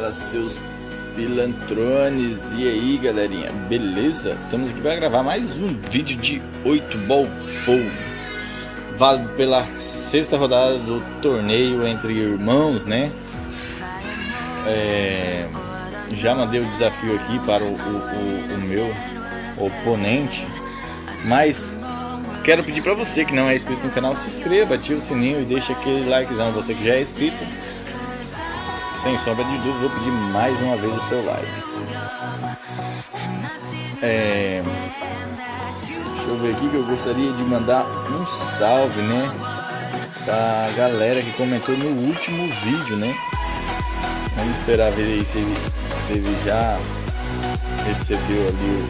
Fala, seus pilantrones. E aí, galerinha, beleza? Estamos aqui para gravar mais um vídeo de 8 Ball Pool, válido pela sexta rodada do torneio entre irmãos, né? Já mandei o desafio aqui para o meu oponente, mas quero pedir para você que não é inscrito no canal, se inscreva, ative o sininho e deixa aquele likezão. Você que já é inscrito, sem sombra de dúvida, vou pedir mais uma vez o seu like. Deixa eu ver aqui que eu gostaria de mandar um salve, né, pra galera que comentou no último vídeo, né? Vamos esperar ver aí se ele já recebeu ali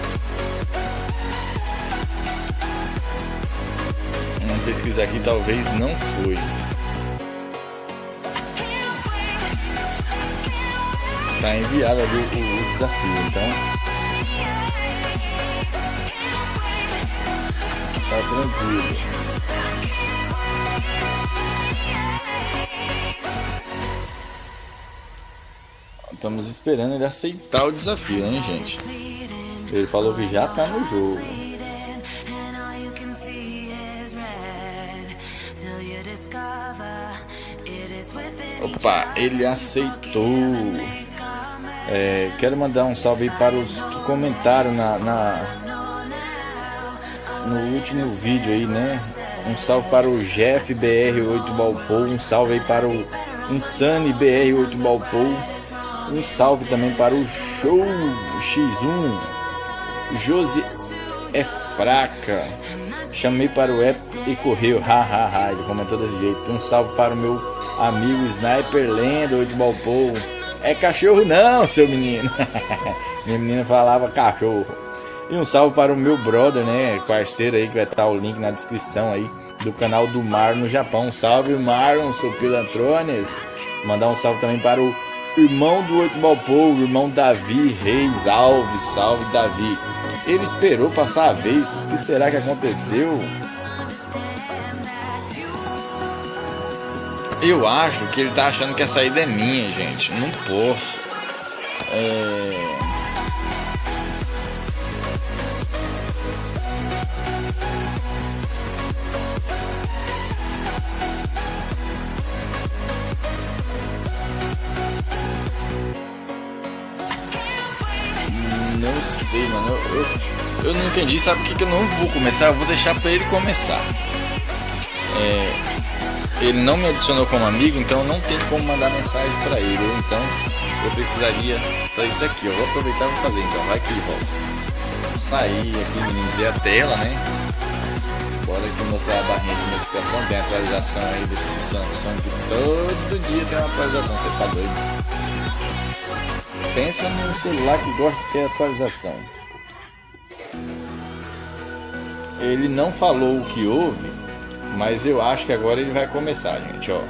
Vamos pesquisar aqui, talvez não foi. Tá enviado ali o desafio, então tá tranquilo. Estamos esperando ele aceitar o desafio, hein, gente? Ele falou que já tá no jogo. Opa, ele aceitou. Quero mandar um salve aí para os que comentaram no último vídeo aí, né? Um salve para o Jeff BR8 Ball Pool, um salve aí para o Insane BR8 Ball Pool, um salve também para o Show X1, Josi é fraca, chamei para o app e correu, hahaha, ele comentou desse jeito. Um salve para o meu amigo Sniper Lenda 8 Ball Pool. É cachorro não, seu menino. Minha menina falava cachorro. E um salve para o meu brother, né, parceiro aí, que vai estar o link na descrição aí, do canal do Mar no Japão. Um salve, Marlon, seu pilantrones. Mandar um salve também para o irmão do 8 Ball Pool, o irmão Davi Reis Alves. Salve, Davi. Ele esperou passar a vez. O que será que aconteceu? Eu acho que ele tá achando que a saída é minha, gente. Não posso. Não sei, mano. Eu não entendi. Sabe o que eu não vou começar? Eu vou deixar pra ele começar. Ele não me adicionou como amigo, então não tem como mandar mensagem para ele. Então eu precisaria fazer isso aqui. Eu vou aproveitar e vou fazer. Então vai que volta. Vou sair aqui, minimizei a tela, né? Bora aqui mostrar a barrinha de notificação. Tem atualização aí desse Samsung, que todo dia tem uma atualização. Você tá doido? Pensa num celular que gosta de ter atualização. Ele não falou o que houve, mas eu acho que agora ele vai começar, gente, ó.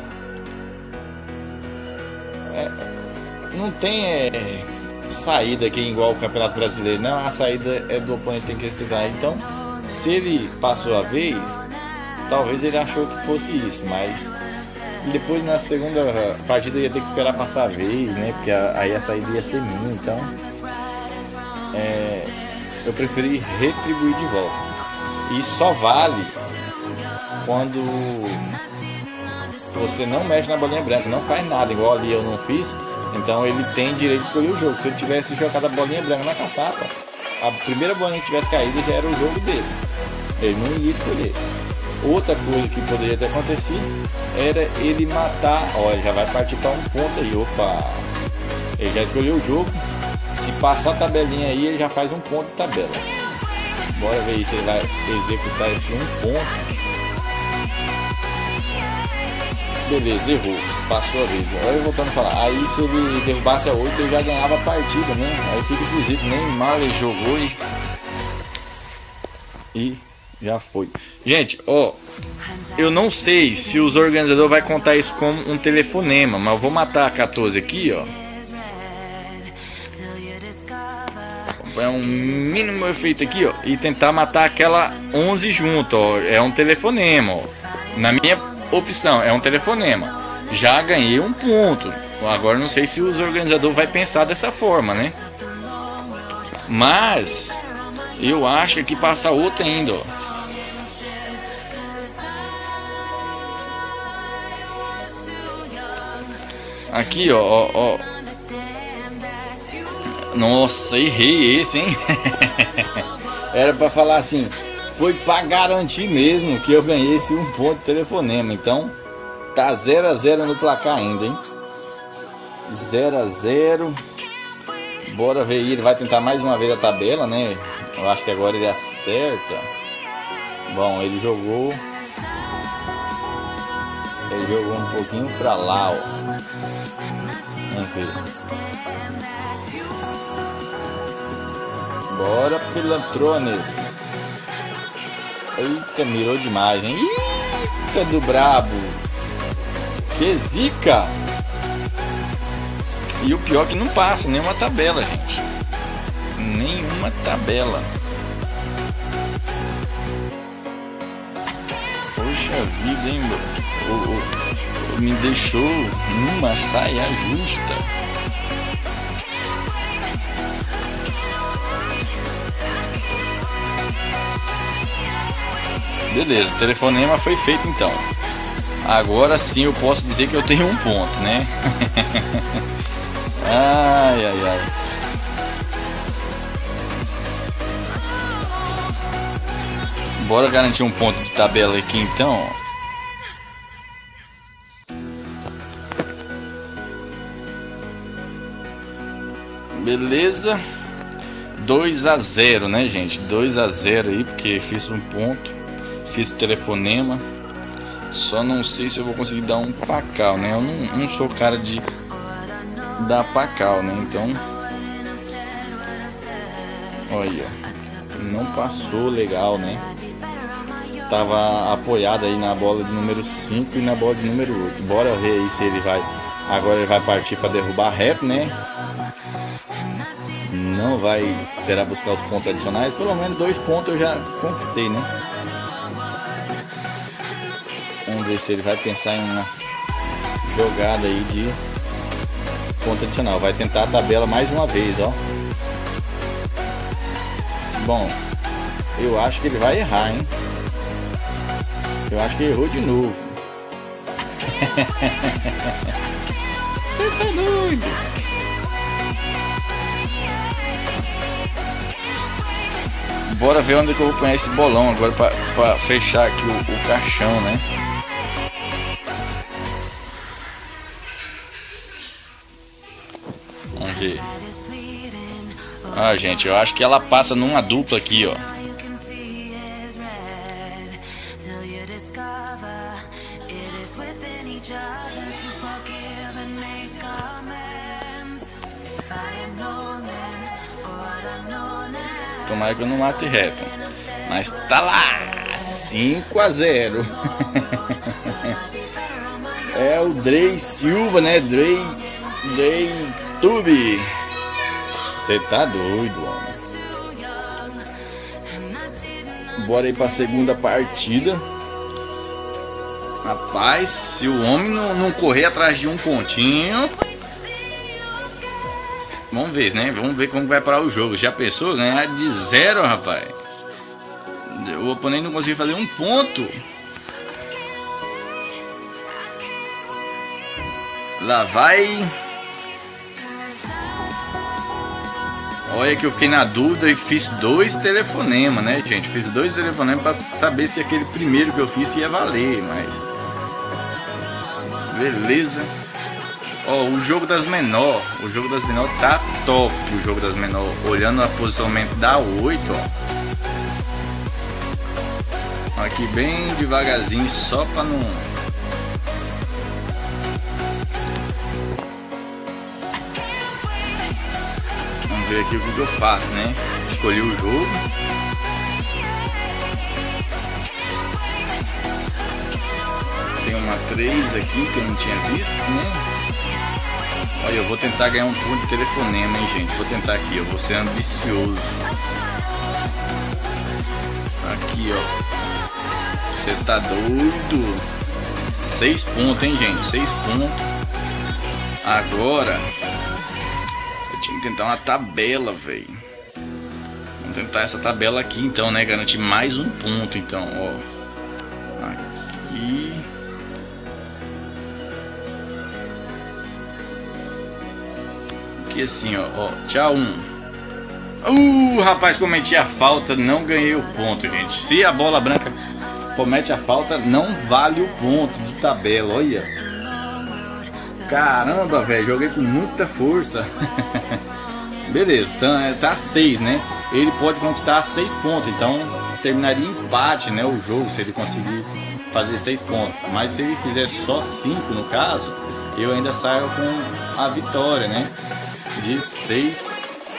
Não tem saída aqui igual o Campeonato Brasileiro, não. A saída é do oponente, tem que explicar. Então, se ele passou a vez, talvez ele achou que fosse isso, mas depois na segunda partida ia ter que esperar passar a vez, né? Porque aí a saída ia ser minha, então eu preferi retribuir de volta. E só vale quando você não mexe na bolinha branca, não faz nada, igual ali eu não fiz. Então ele tem direito de escolher o jogo. Se ele tivesse jogado a bolinha branca na caçapa, a primeira bolinha que tivesse caído já era o jogo dele. Ele não ia escolher. Outra coisa que poderia ter acontecido era ele matar. Ó, ele já vai partir para um ponto aí. Opa! Ele já escolheu o jogo. Se passar a tabelinha aí, ele já faz um ponto de tabela. Bora ver se ele vai executar esse um ponto. Beleza, errou. Passou a vez. Agora eu voltando a falar. Aí se ele derrubasse a 8, ele já ganhava a partida, né? Aí fica esquisito. Nem mal ele jogou e já foi. Gente, ó, eu não sei se os organizadores vai contar isso como um telefonema, mas eu vou matar a 14 aqui, ó. É um mínimo efeito aqui, ó, e tentar matar aquela 11 junto, ó. É um telefonema, ó. Na minha opção, é um telefonema. Já ganhei um ponto. Agora não sei se os organizadores vai pensar dessa forma, né? Mas eu acho que passa outra ainda, ó. Aqui, ó. Nossa, errei esse, hein? Era pra falar assim, foi pra garantir mesmo que eu ganhei esse 1 ponto de telefonema. Então, tá 0 a 0 no placar ainda, hein? 0 a 0. Bora ver aí, ele vai tentar mais uma vez a tabela, né? Eu acho que agora ele acerta. Bom, ele jogou um pouquinho pra lá, ó. Vamos ver. Bora, Pilantrones. Eita, mirou demais, hein? Eita, do brabo. Que zica. E o pior é que não passa nenhuma tabela, gente. Nenhuma tabela. Poxa vida, hein, meu? Me deixou numa saia justa. Beleza, o telefonema foi feito então. Agora sim eu posso dizer que eu tenho 1 ponto, né? Ai, ai, ai. Bora garantir 1 ponto de tabela aqui então. Beleza. 2 a 0, né, gente? 2 a 0 aí, porque fiz 1 ponto. Fiz o telefonema. Só não sei se eu vou conseguir dar um pacal, né? Eu não sou cara de dar pacal, né? Então, olha, não passou legal, né? Tava apoiado aí na bola de número 5 e na bola de número 8. Bora ver aí se ele vai. Agora ele vai partir para derrubar reto, né? Não vai. Será buscar os pontos adicionais? Pelo menos 2 pontos eu já conquistei, né? Vamos ver se ele vai pensar em uma jogada aí de ponto adicional. Vai tentar a tabela mais uma vez, ó. Bom, eu acho que ele vai errar, hein? Eu acho que errou de novo. Você tá doido? Bora ver onde que eu vou pôr esse bolão agora pra fechar aqui o caixão, né? Vamos ver. Ah, gente, eu acho que ela passa numa dupla aqui, ó. Tomara que eu não mate reto. Mas tá lá, 5 a 0. É o Drey Silva, né? Drey Tube. Você tá doido, homem. Bora aí pra segunda partida. Rapaz, se o homem não correr atrás de 1 pontinho. Vamos ver, né? Vamos ver como vai parar o jogo. Já pensou? Ganhar de 0, rapaz. O oponente não conseguiu fazer 1 ponto. Lá vai. Olha que eu fiquei na dúvida e fiz 2 telefonemas, né, gente? Fiz 2 telefonemas para saber se aquele primeiro que eu fiz ia valer, mas... Beleza. Ó, o jogo das menor. O jogo das menor tá top. O jogo das menor. Olhando o posicionamento da 8, ó. Aqui bem devagarzinho, só para não... Vamos ver aqui o que eu faço, né? Escolhi o jogo. Tem uma 3 aqui que eu não tinha visto, né? Olha, eu vou tentar ganhar 1 ponto de telefonema, hein, gente? Vou tentar aqui, eu vou ser ambicioso. Aqui, ó. Você tá doido? 6 pontos, hein, gente? 6 pontos. Agora eu tinha que tentar uma tabela, velho. Vamos tentar essa tabela aqui então, né? Garantir mais um ponto então, ó. Aqui. Aqui assim, ó. Tchau, 1. Rapaz, cometi a falta, não ganhei o ponto, gente. Se a bola branca comete a falta, não vale o ponto de tabela, olha. Caramba, velho, joguei com muita força. Beleza, tá 6, né? Ele pode conquistar 6 pontos, então terminaria empate, né? O jogo, se ele conseguir fazer 6 pontos. Mas se ele fizer só 5 no caso, eu ainda saio com a vitória, né? De 6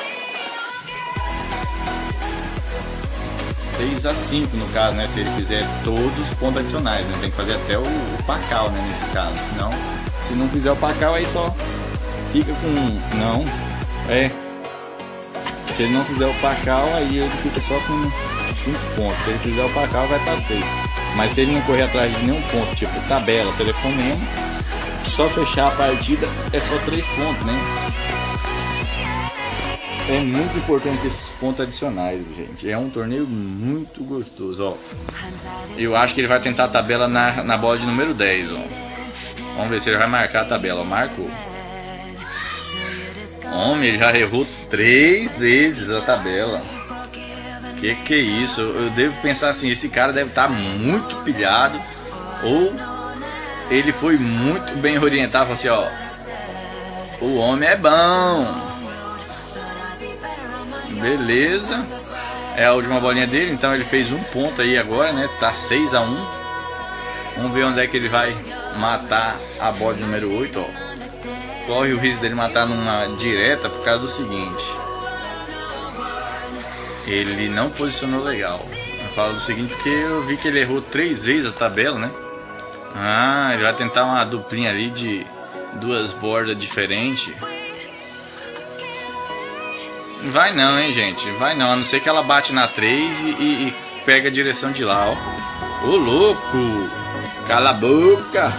a 5 no caso, né? Se ele fizer todos os pontos adicionais, né? Tem que fazer até o Pacal, né? Nesse caso, senão, se não fizer o Pacal, aí só fica com 1. Não, se ele não fizer o Pacal, aí ele fica só com 5 pontos. Se ele fizer o Pacal, vai para 6. Mas se ele não correr atrás de nenhum ponto, tipo tabela, telefonema, só fechar a partida é só 3 pontos, né? É muito importante esses pontos adicionais, gente. É um torneio muito gostoso, ó. Eu acho que ele vai tentar a tabela na bola de número 10, ó. Vamos ver se ele vai marcar a tabela. Marcou. Homem, ele já errou 3 vezes a tabela. Que é isso? Eu devo pensar assim, esse cara deve estar muito pilhado, ou ele foi muito bem orientado, assim, ó. O homem é bom. Beleza. É a última bolinha dele, então ele fez um ponto aí agora, né? Tá 6 a 1. Vamos ver onde é que ele vai matar a bola de número 8, ó. Corre o risco dele matar numa direta por causa do seguinte: ele não posicionou legal. Eu falo do seguinte porque eu vi que ele errou 3 vezes a tabela, né? Ele vai tentar uma duplinha ali de 2 bordas diferentes. Vai não, hein, gente. Vai não, a não ser que ela bate na 3 e pega a direção de lá, ó. Ô, louco! Cala a boca!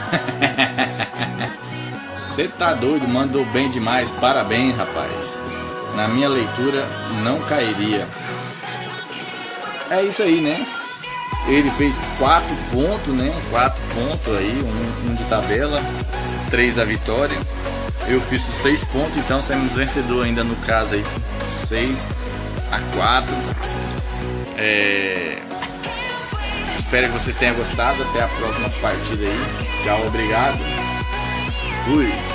Você tá doido, mandou bem demais. Parabéns, rapaz. Na minha leitura não cairia. É isso aí, né? Ele fez 4 pontos, né? 4 pontos aí, um de tabela, 3 da vitória. Eu fiz os 6 pontos, então saímos vencedor ainda no caso aí, 6 a 4. Espero que vocês tenham gostado. Até a próxima partida aí. Tchau, obrigado. Fui.